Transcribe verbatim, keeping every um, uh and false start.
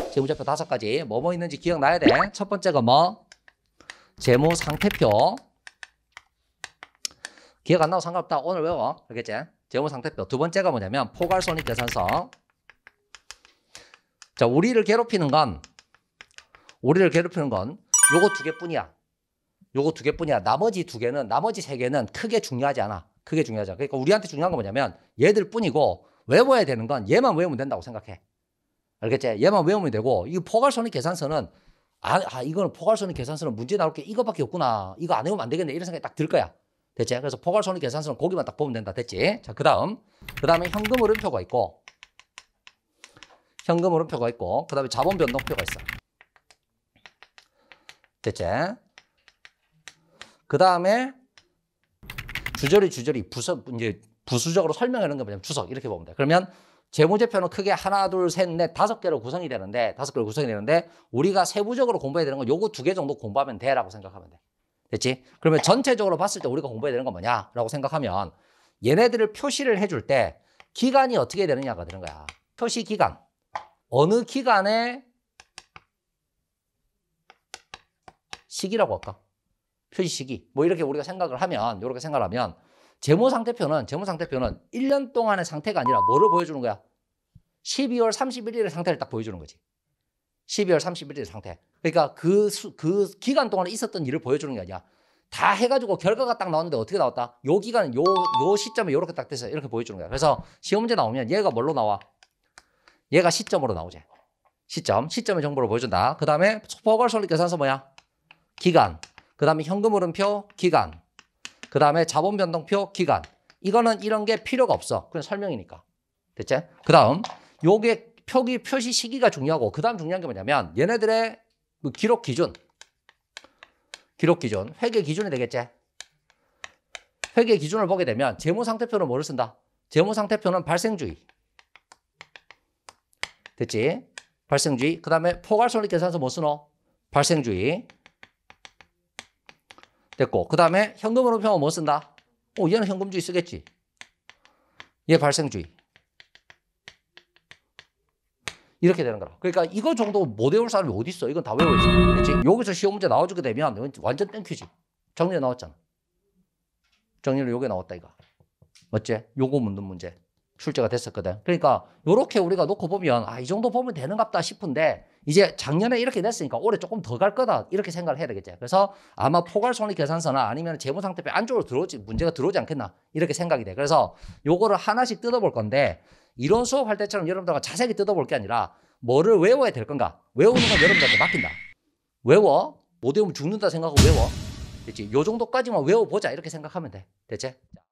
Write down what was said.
재무제표 다섯 가지. 뭐뭐 있는지 기억나야 돼. 첫 번째가 뭐? 재무상태표. 기억 안 나도 상관없다. 오늘 외워. 알겠지? 재무상태표. 두 번째가 뭐냐면 포괄손익계산서. 자, 우리를 괴롭히는 건 우리를 괴롭히는 건 요거 두 개뿐이야. 요거 두 개뿐이야. 나머지 두 개는 나머지 세 개는 크게 중요하지 않아. 크게 중요하지 않아. 그러니까 우리한테 중요한 건 뭐냐면 얘들 뿐이고 외워야 되는 건 얘만 외우면 된다고 생각해. 알겠지? 얘만 외우면 되고 이 포괄손익계산서는 아, 아 이거는 포괄손익계산서는 문제 나올 게 이거밖에 없구나. 이거 안 외우면 안 되겠네. 이런 생각이 딱 들 거야. 됐지? 그래서 포괄손익계산서는 거기만 딱 보면 된다. 됐지? 자, 그 다음 그 다음에 현금흐름표가 있고 현금흐름표가 있고 그 다음에 자본변동표가 있어. 됐지? 그 다음에 주저리 주저리 부서 이제 부수적으로 설명하는 게 뭐냐면 주석 이렇게 보면 돼. 그러면 재무제표는 크게 하나, 둘, 셋, 넷, 다섯 개로 구성이 되는데 다섯 개로 구성이 되는데 우리가 세부적으로 공부해야 되는 건 요거 두 개 정도 공부하면 돼라고 생각하면 돼. 됐지? 그러면 전체적으로 봤을 때 우리가 공부해야 되는 건 뭐냐라고 생각하면 얘네들을 표시를 해줄 때 기간이 어떻게 되느냐가 되는 거야. 표시 기간. 어느 기간에 시기라고 할까? 표시 시기. 뭐 이렇게 우리가 생각을 하면, 이렇게 생각을 하면, 재무상태표는, 재무상태표는 일 년 동안의 상태가 아니라 뭐를 보여주는 거야? 십이월 삼십일일의 상태를 딱 보여주는 거지. 십이월 삼십일일의 상태. 그러니까 그, 수, 그 기간 동안에 있었던 일을 보여주는 게 아니야. 다 해가지고 결과가 딱 나왔는데 어떻게 나왔다? 요 기간은 요, 요 시점에 요렇게 딱 돼서 이렇게 보여주는 거야. 그래서 시험 문제 나오면 얘가 뭘로 나와? 얘가 시점으로 나오지. 시점. 시점의 정보를 보여준다. 그 다음에 포괄손익계산서 뭐야? 기간. 그 다음에 현금흐름표, 기간. 그 다음에 자본변동표, 기간. 이거는 이런 게 필요가 없어. 그냥 설명이니까. 됐지? 그 다음, 요게 표기, 표시 시기가 중요하고, 그 다음 중요한 게 뭐냐면, 얘네들의 그 기록 기준. 기록 기준. 회계 기준이 되겠지? 회계 기준을 보게 되면, 재무상태표는 뭐를 쓴다? 재무상태표는 발생주의. 됐지? 발생주의. 그 다음에 포괄손익계산서 뭐 쓰노? 발생주의. 됐고, 그 다음에 현금흐름표는 뭐 쓴다? 어, 얘는 현금주의 쓰겠지. 얘 발생주의. 이렇게 되는 거라. 그러니까 이거 정도 못 외울 사람이 어디 있어? 이건 다 외워야지. 그렇지? 여기서 시험 문제 나와주게 되면 완전 땡큐지. 정리해 나왔잖아. 정리로 요게 나왔다 이거. 맞지? 요거 묻는 문제. 출제가 됐었거든. 그러니까 요렇게 우리가 놓고 보면 아, 이 정도 보면 되는갑다 싶은데 이제 작년에 이렇게 됐으니까 올해 조금 더 갈 거다 이렇게 생각을 해야 되겠지. 그래서 아마 포괄손익계산서나 아니면 재무상태표 안쪽으로 들어오지 문제가 들어오지 않겠나 이렇게 생각이 돼. 그래서 요거를 하나씩 뜯어볼 건데 이론 수업할 때처럼 여러분들과 자세히 뜯어볼 게 아니라 뭐를 외워야 될 건가? 외우는 건 여러분들한테 맡긴다. 외워. 못 외우면 죽는다 생각하고 외워. 됐지? 요 정도까지만 외워보자 이렇게 생각하면 돼. 됐지?